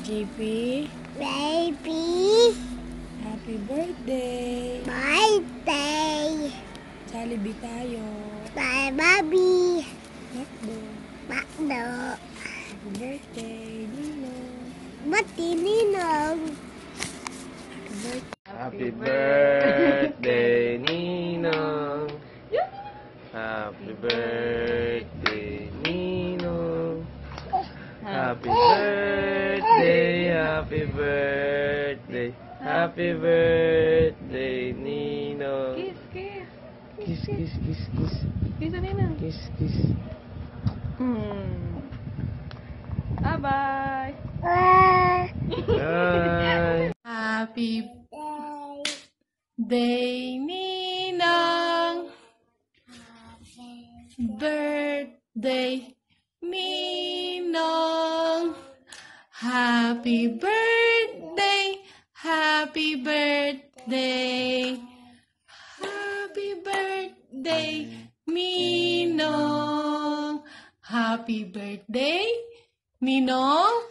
Jaypee. Baby. Happy birthday. Birthday. Jollibee tayo. Bye, Bobby. Makdo. Makdo. Happy birthday, Ninong. Bati, Ninong. Happy birthday, Ninong. Happy birthday, Ninong. Happy birthday, happy birthday, happy birthday, Ninong. Kiss, kiss. Kiss, kiss, kiss, kiss. Kiss na Ninong. Kiss, kiss. Bye-bye. Bye. Happy birthday, Ninong. Birthday, Ninong. Happy birthday, happy birthday, happy birthday, Ninong. Happy birthday, Ninong.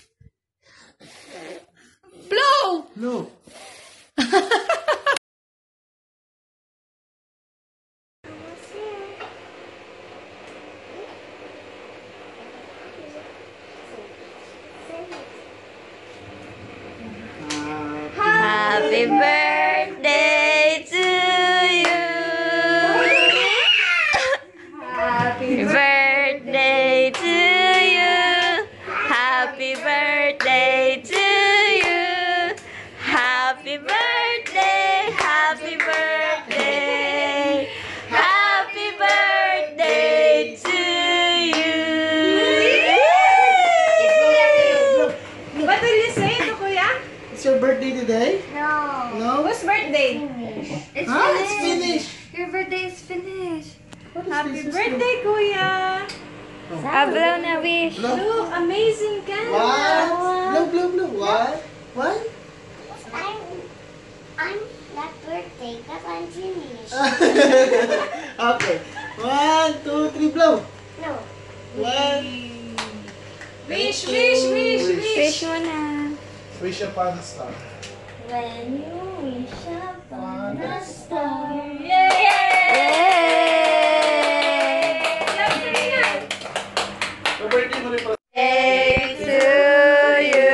Blow! No. Happy birthday to you. Happy birthday to you. Happy birthday to you. Happy birthday, happy birthday. Happy birthday to you. What will you say to Kuya? It's your birthday today? No. No? Whose birthday? It's Huh? It's finished. Your birthday is finished. Happy birthday, Kuya. Hablaw na wish. Look, amazing ka. What? Blue, blue, blue. What? What? I'm not birthday because I'm finished. Okay. 1, 2, 3, blow. No. 1. Wish, wish, wish, wish. Wish mo na. Wish upon a star. When you wish upon a star. Your birthday mo rin pala. Day to you.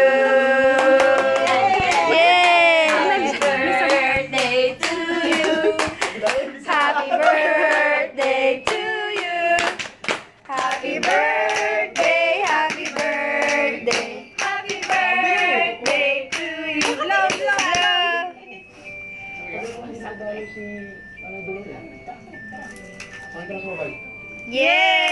Yay! Happy birthday to you. Happy birthday to you. Happy birthday, happy birthday. Happy birthday to you. Blow, blow, blow. Yay!